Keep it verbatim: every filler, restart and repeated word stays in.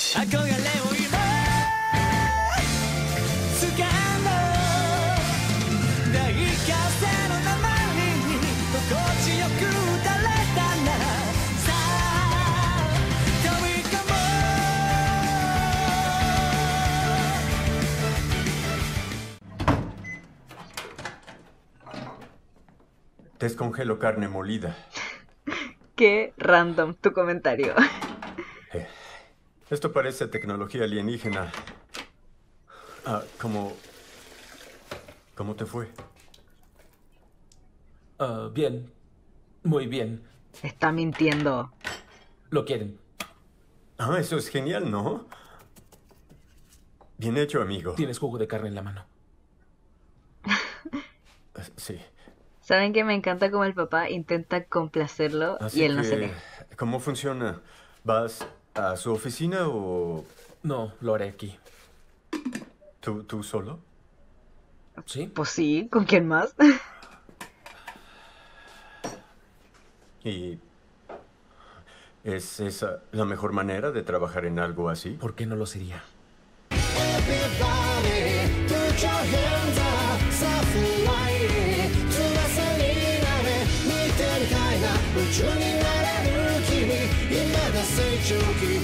Descongelo carne molida. Qué random tu comentario. Eh, esto parece tecnología alienígena. Ah, ¿cómo... ¿Cómo te fue? Uh, bien. Muy bien. Está mintiendo. Lo quieren. Ah, eso es genial, ¿no? Bien hecho, amigo. Tienes jugo de carne en la mano. Sí. ¿Saben que me encanta cómo el papá intenta complacerlo Así y él no que, se deja? ¿cómo funciona? ¿Vas a su oficina o...? No, lo haré aquí. ¿Tú, tú solo? ¿Sí? Pues sí, ¿con quién más? ¿Y es esa la mejor manera de trabajar en algo así? ¿Por qué no lo sería? Journey,